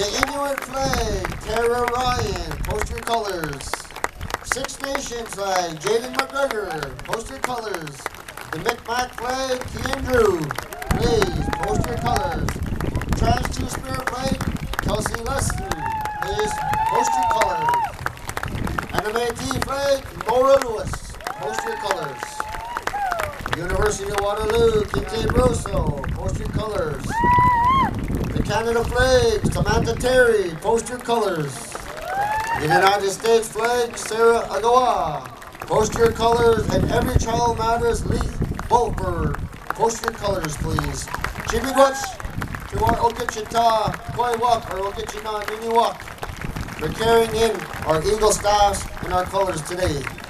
The Inuit flag, Tara Ryan, post your colors. Six Nations flag, Jaden McGregor, post your colors. The Micmac flag, Kian Drew, please, post your colors. Trans Two-Spirit flag, Kelsey Leslie, please, post your colors. And the Métis flag, Maura Lewis, post your colors. University of Waterloo, Kinte Broso, post your colors. The Canada flag, Samantha Terry, post your colors. The United States flag, Sarah Agawa, post your colors. And Every Child Matters, Leith Bulford, post your colors, please. Chibigwach, to our Okichita, Koiwak, or Okichina, Niniwak, for carrying in our Eagle staffs and our colors today.